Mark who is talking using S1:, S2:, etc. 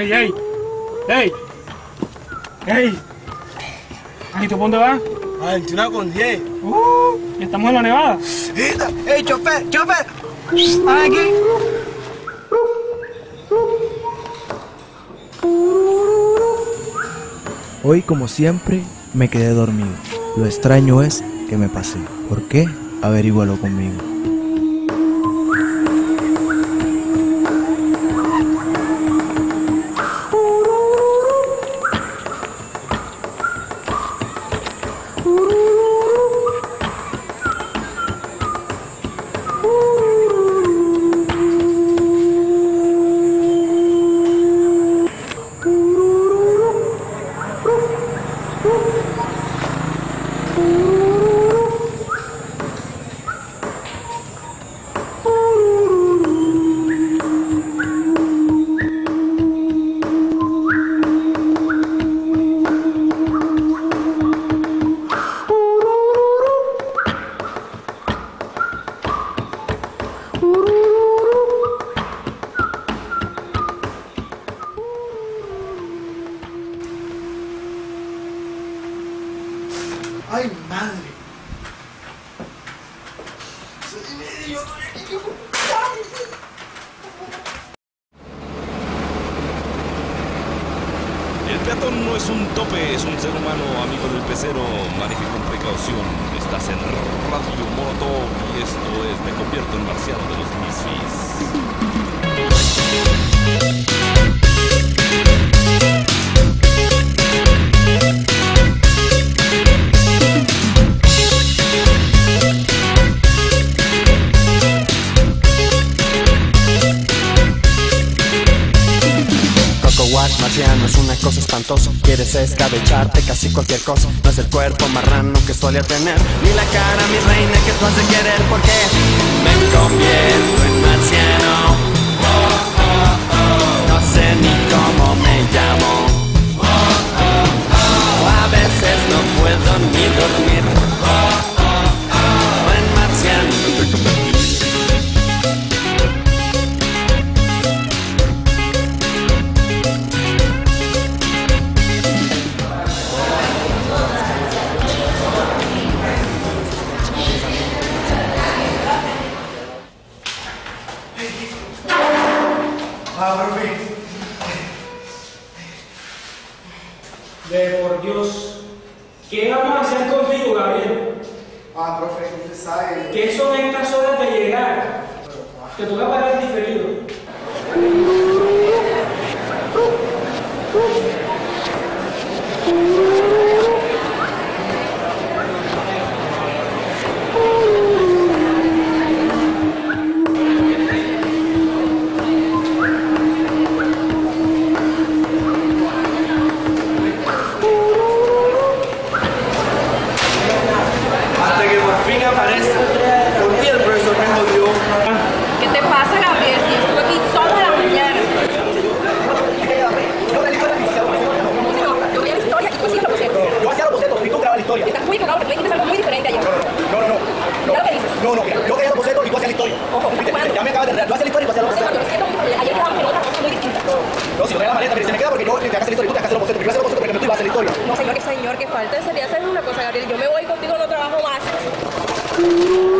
S1: ¡Ey, ey! ¡Ey! ¡Ey! ¿Y tú por dónde vas?
S2: A 21 con 10.
S1: ¿Y estamos en la nevada?
S2: ¡Ey, chofer! ¡Chofer! ¡Ven aquí!
S3: Hoy, como siempre, me quedé dormido. Lo extraño es que me pasé. ¿Por qué? Averígualo conmigo.
S2: ¡Ay, madre! Yo estoy aquí.
S4: El peatón no es un tope, es un ser humano, amigo del pecero. Maneje con precaución. Estás en Radio Molotov y esto es Me convierto en marciano de los Misfits.
S5: Wash marciano es una cosa espantosa. Quieres escabecharte casi cualquier cosa. No es el cuerpo marrano que solía tener, ni la cara, mi reina, que tú has de querer. Porque me convierto en marciano. No sé ni cómo me llamo. A veces no puedo ni dormir. En marciano.
S1: Por Dios, ¿qué vamos a hacer contigo, Gabriel?
S2: Profe, usted sabe.
S1: ¿Qué son estas horas de llegar? Te toca pagar el diferido.
S6: ¿Qué te pasa, Gabriel? Si estuve aquí toda la mañana. Yo voy a la historia y tú hacías los bocetos.
S2: Yo hacía los bocetos y tú grabas la historia.
S6: Estás muy equivocado porque tú dijiste algo muy diferente ayer.
S2: No.
S6: Mira lo que dices.
S2: No, mira, yo quería los bocetos y tú hacías la historia.
S6: Ojo, estás jugando.
S2: Ya me acabas de rear. Yo hacía la historia y tú hacías los
S6: Entonces,
S2: bocetos.
S6: cuando lo siento, ayer quedamos en otra cosa muy distinta.
S2: No, si no traes la maleta, mire, se me queda porque yo te hagas la historia y tú te hagas los bocetos. Porque yo hacía los bocetos porque tú ibas a hacer la historia.
S6: No, señor, que falta de seriedad. ¿Sabes una cosa, Gabriel? Yo me voy contigo, no trabajo más.